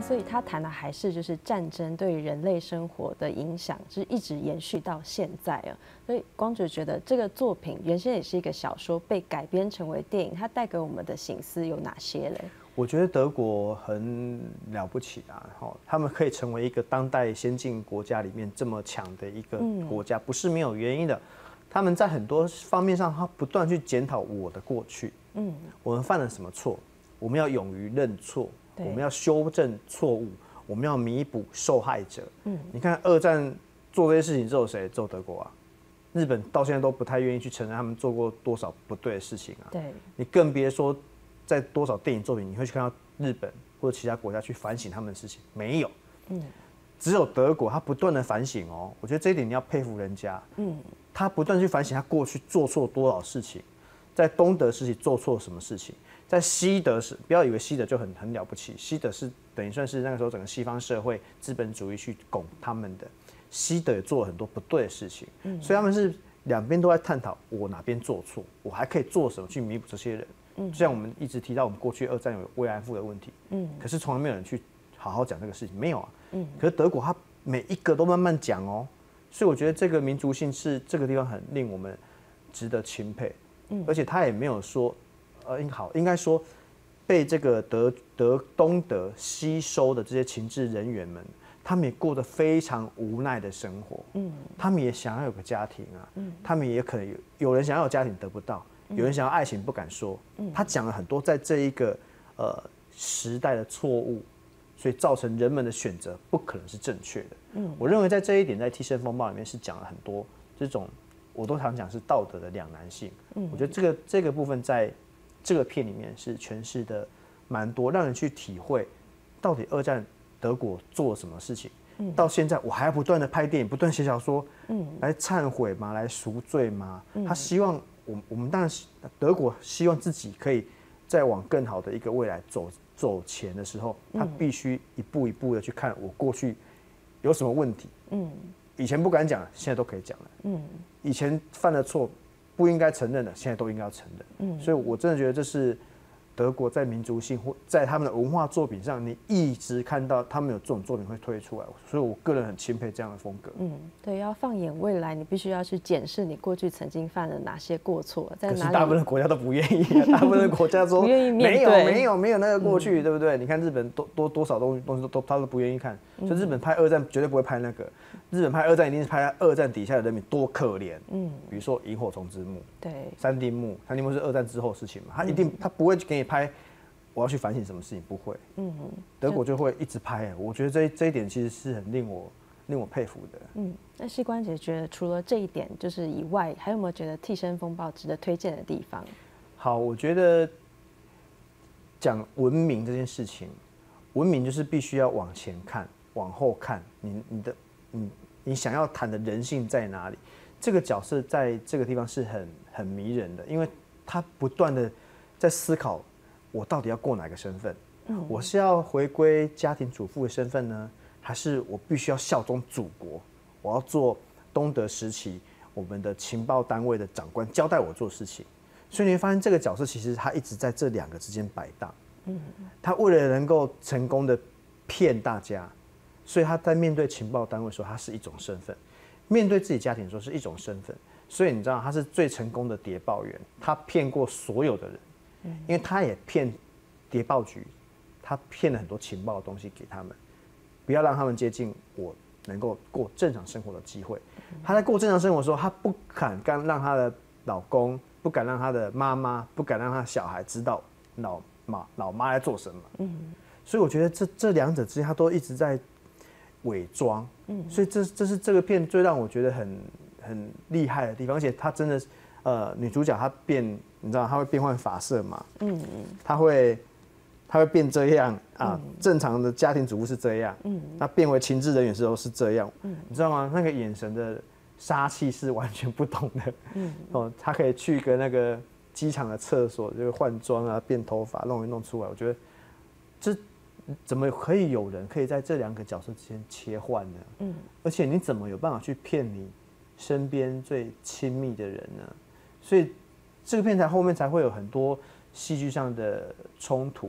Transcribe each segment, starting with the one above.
所以他谈的还是就是战争对人类生活的影响，就是一直延续到现在啊。所以光觉得这个作品原先也是一个小说，被改编成为电影，它带给我们的省思有哪些嘞？ 我觉得德国很了不起啊，他们可以成为一个当代先进国家里面这么强的一个国家，不是没有原因的。他们在很多方面上，他不断去检讨我的过去，我们犯了什么错，我们要勇于认错，我们要修正错误，我们要弥补受害者。你看二战做这些事情只有谁？只有德国啊。日本到现在都不太愿意去承认他们做过多少不对的事情啊。 对， 你更别说在多少电影作品你会去看到日本或者其他国家去反省他们的事情，没有。只有德国他不断的反省哦，我觉得这一点你要佩服人家。他不断去反省他过去做错多少事情，在东德时期做错什么事情，在西德时不要以为西德就很了不起，西德是等于算是那个时候整个西方社会资本主义去拱他们的，西德也做了很多不对的事情，所以他们是两边都在探讨我哪边做错，我还可以做什么去弥补这些人。就像我们一直提到我们过去二战有慰安妇的问题，可是从来没有人去好好讲这个事情，没有啊。可是德国他每一个都慢慢讲哦。所以我觉得这个民族性是这个地方很令我们值得钦佩，而且他也没有说，应该说被这个东德吸收的这些情治人员们，他们也过得非常无奈的生活，他们也想要有个家庭啊，他们也可能有人想要有家庭得不到，有人想要爱情不敢说，他讲了很多在这一个时代的错误。所以造成人们的选择不可能是正确的。我认为在这一点，在《替身风暴》里面是讲了很多这种，我都常讲是道德的两难性。我觉得这个部分在这个片里面是诠释的蛮多，让人去体会到底二战德国做了什么事情。到现在我还要不断的拍电影，不断写小说，来忏悔吗？来赎罪吗？他希望我们当然德国希望自己可以再往更好的一个未来走前的时候，他必须一步一步的去看我过去有什么问题。以前不敢讲，现在都可以讲了。以前犯了错不应该承认的，现在都应该要承认。所以我真的觉得这是德国在民族性或在他们的文化作品上，你一直看到他们有这种作品会推出来，所以我个人很钦佩这样的风格。 对，要放眼未来，你必须要去检视你过去曾经犯了哪些过错，在哪里。 可是大部分的国家都不愿意，大部分的国家说不愿意面对， 没有那个过去，对不对？你看日本多少东西他都不愿意看，所以日本拍二战绝对不会拍那个，日本拍二战一定是拍二战底下的人民多可怜。比如说萤火虫之墓， 对， 三丁目是二战之后的事情嘛，他不会给你拍。我要去反省什么事情，不会。德国就会一直拍。我觉得这一点其实是很令我佩服的。 那膝关节觉得除了这一点就是以外，还有没有觉得《替身风暴》值得推荐的地方？ 好，我觉得讲文明这件事情，文明就是必须要往前看，往后看。你想要谈的人性在哪里？这个角色在这个地方是很迷人的，因为他不断的在思考。我到底要过哪个身份？我是要回归家庭主妇的身份呢，还是我必须要效忠祖国？我要做东德时期我们的情报单位的长官交代我做事情。所以你会发现这个角色其实他一直在这两个之间摆荡。他为了能够成功的骗大家，所以他在面对情报单位的时候，他是一种身份；面对自己家庭的时候是一种身份。所以你知道他是最成功的谍报员，他骗过所有的人。因为他也骗谍报局，他骗了很多情报的东西给他们，不要让他们接近我能够过正常生活的机会。他在过正常生活的时候，他不敢让他的老公，不敢让他的妈妈，不敢让他的小孩知道老妈在做什么。所以我觉得这两者之间，他都一直在伪装。所以这是这个片最让我觉得很厉害的地方，而且他真的女主角她你知道她会变换发色嘛？她会变这样啊，正常的家庭主妇是这样，那变为情治人员的时候是这样，你知道吗？那个眼神的杀气是完全不同的。她可以去一个那个机场的厕所，就是换装啊、变头发、弄出来。我觉得这怎么可以有人可以在这两个角色之间切换呢？而且你怎么有办法去骗你身边最亲密的人呢？所以这个片才后面才会有很多戏剧上的冲突啊，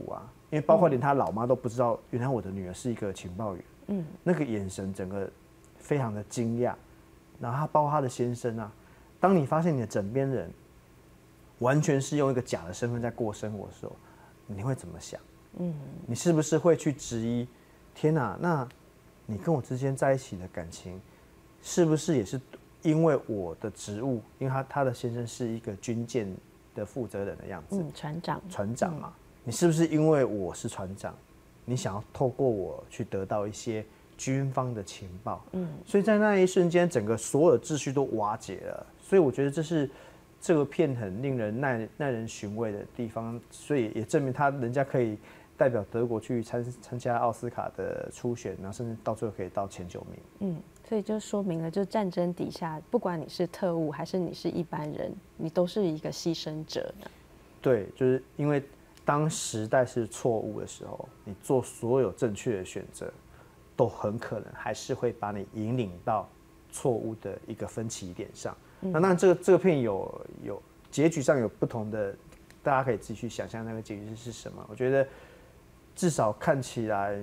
因为包括连他老妈都不知道，原来我的女儿是一个情报员。那个眼神整个非常的惊讶。然后包括他的先生啊，当你发现你的枕边人完全是用一个假的身份在过生活的时候，你会怎么想？你是不是会去质疑？天哪，那你跟我之间在一起的感情，是不是也是因为我的职务？因为他的先生是一个军舰的负责人的样子，船长嘛。你是不是因为我是船长，你想要透过我去得到一些军方的情报？所以在那一瞬间，整个所有的秩序都瓦解了。所以我觉得这是这个片很令人耐人寻味的地方，所以也证明人家可以代表德国去参加奥斯卡的初选，然后甚至到最后可以到前9名。 所以就说明了，就战争底下，不管你是特务还是你是一般人，你都是一个牺牲者呢。对， 就是因为当时代是错误的时候，你做所有正确的选择，都很可能还是会把你引领到错误的一个分歧点上。那当然，这个片有结局上有不同的，大家可以自己去想象那个结局是什么。我觉得至少看起来，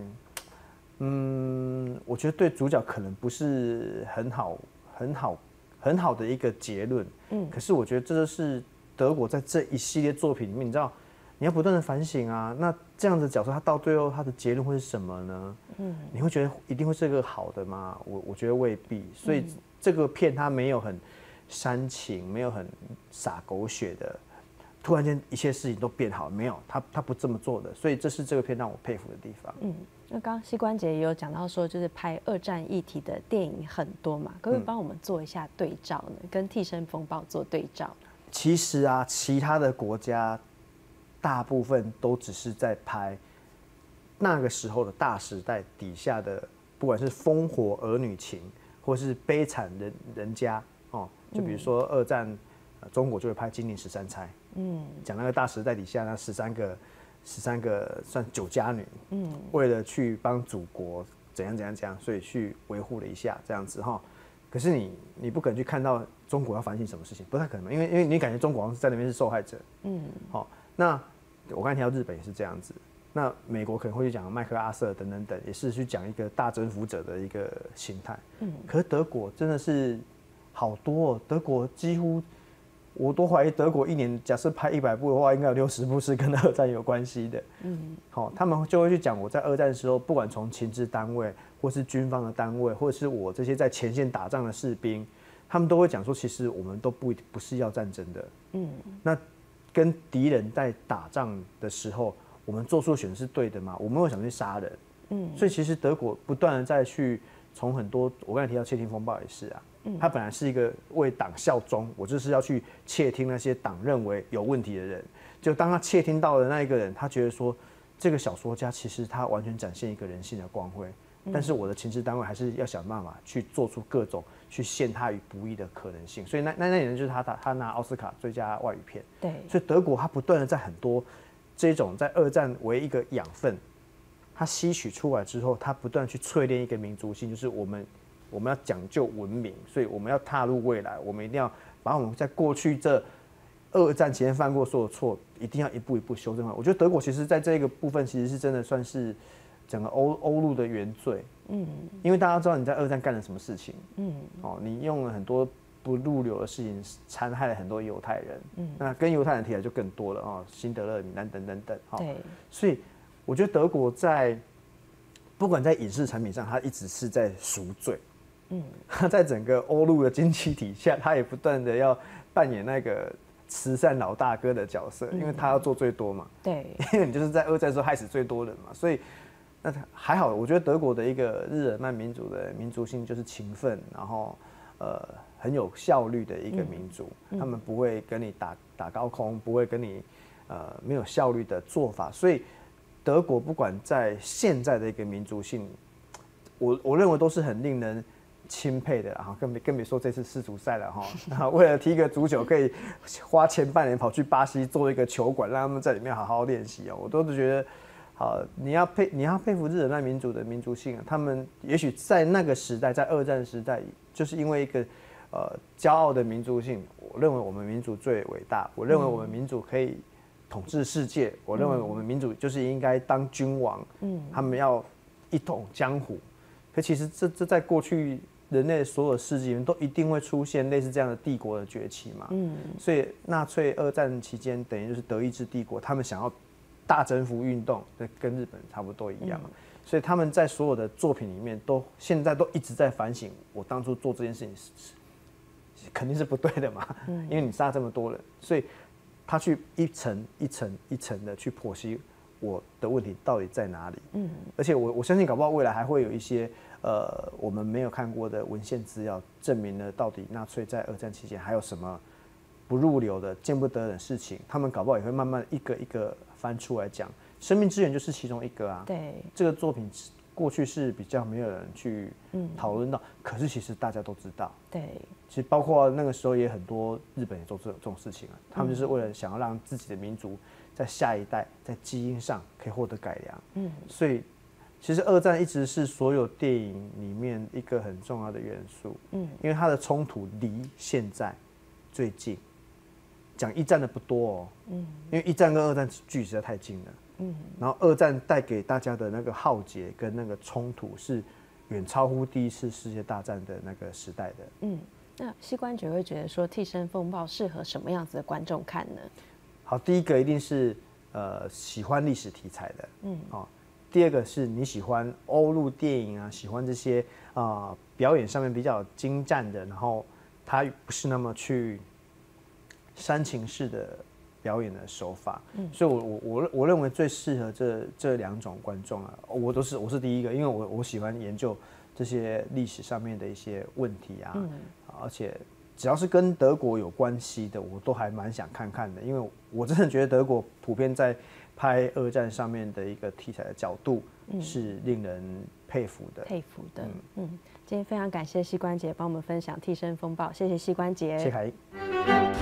我觉得对主角可能不是很好的一个结论。可是我觉得这就是德国在这一系列作品里面，你知道，你要不断的反省啊。那这样的角色，他到最后他的结论会是什么呢？你会觉得一定会是个好的吗？我觉得未必。所以这个片它没有很煽情，没有很洒狗血的，突然间一切事情都变好，没有，他不这么做的。所以这是这个片让我佩服的地方。 那刚刚膝关节也有讲到说，就是拍2战议题的电影很多嘛，可不可以帮我们做一下对照呢？跟《替身风暴》做对照。 其实啊，其他的国家大部分都只是在拍那个时候的大时代底下的，不管是烽火儿女情，或是悲惨人家哦，就比如说2战，中国就会拍《金陵13钗》，讲那个大时代底下那13个算酒家女，为了去帮祖国怎样，所以去维护了一下这样子哈。可是你不可能去看到中国要反省什么事情，不太可能嘛，因为你感觉中国好像在那边是受害者，好，那我刚才提到日本也是这样子，那美国可能会去讲麦克阿瑟等，也是去讲一个大征服者的一个心态，可是德國真的是好多哦，德國几乎。我都怀疑德国一年假设拍100部的话，应该有60部是跟2战有关系的。他们就会去讲我在2战的时候，不管从情治单位，或是军方的单位，或者是我这些在前线打仗的士兵，他们都会讲说，其实我们都不是要战争的。那跟敌人在打仗的时候，我们做出选择是对的吗？我们会想去杀人。所以其实德国不断的在去从很多，我刚才提到窃听风暴也是啊。他本来是一个为党效忠，我就是要去窃听那些党认为有问题的人。就当他窃听到的那一个人，他觉得说，这个小说家其实他完全展现一个人性的光辉，但是我的情治单位还是要想办法去做出各种去陷他于不义的可能性。所以那年就是他拿奥斯卡最佳外语片。 对， 所以德国他不断的在很多这种在2战为一个养分，他吸取出来之后，他不断去淬炼一个民族性，就是我们要讲究文明，所以我们要踏入未来，我们一定要把我们在过去这2战期间犯过所有错，一定要一步一步修正好。我觉得德国其实在这个部分其实是真的算是整个欧陆的原罪。因为大家知道你在2战干了什么事情。你用了很多不入流的事情，残害了很多犹太人。那跟犹太人提起来就更多了哦，辛德勒名单等。 对， 所以我觉得德国在不管在影视产品上，它一直是在赎罪。他在整个欧陆的经济体下，他也不断的要扮演那个慈善老大哥的角色，因为他要做最多嘛。 对， 因为你就是在2战的时候害死最多人嘛，所以那还好。我觉得德国的一个日耳曼民族的民族性就是勤奋，然后很有效率的一个民族，他们不会跟你打高空，不会跟你没有效率的做法，所以德国不管在现在的一个民族性，我认为都是很令人钦佩的哈，更别说这次世足赛了哈。为了踢个足球，可以花前半年跑去巴西做一个球馆，让他们在里面好好练习哦。我都是觉得，好，你要佩服日耳曼民族的民族性啊。他们也许在那个时代，在2战时代，就是因为一个骄傲的民族性，我认为我们民族最伟大，我认为我们民族可以统治世界，我认为我们民主就是应该当君王，他们要一统江湖。可其实这在过去人类所有世纪里面都一定会出现类似这样的帝国的崛起嘛。所以纳粹二战期间等于就是德意志帝国，他们想要大征服运动，跟日本差不多一样嘛。所以他们在所有的作品里面现在都一直在反省，我当初做这件事情肯定是不对的嘛，因为你杀这么多人，所以他去一层一层一层的去剖析我的问题到底在哪里。而且我相信搞不好未来还会有一些我们没有看过的文献资料，证明了到底纳粹在二战期间还有什么不入流的、见不得人的事情，他们搞不好也会慢慢一个一个翻出来讲。生命之源就是其中一个啊。 对，这个作品过去是比较没有人去讨论到，可是其实大家都知道。 对， 其实包括那个时候也很多日本也做这种事情啊，他们就是为了想要让自己的民族在下一代在基因上可以获得改良。所以其实二战一直是所有电影里面一个很重要的元素。因为它的冲突离现在最近。讲一战的不多哦，因为一战跟二战距离实在太近了。然后二战带给大家的那个浩劫跟那个冲突是远超乎第一次世界大战的那个时代的。 那膝关节会觉得说《替身风暴》适合什么样子的观众看呢？ 好，第一个一定是喜欢历史题材的。第二个是你喜欢欧陆电影啊，喜欢这些表演上面比较精湛的，然后它不是那么去煽情式的表演的手法。所以我认为最适合这两种观众啊，我是第一个，因为我喜欢研究这些历史上面的一些问题啊，而且只要是跟德国有关系的，我都还蛮想看看的，因为我真的觉得德国普遍在拍二战上面的一个题材的角度是令人佩服的。 今天非常感谢膝关节帮我们分享《替身风暴》，谢谢膝关节。 谢谢凯。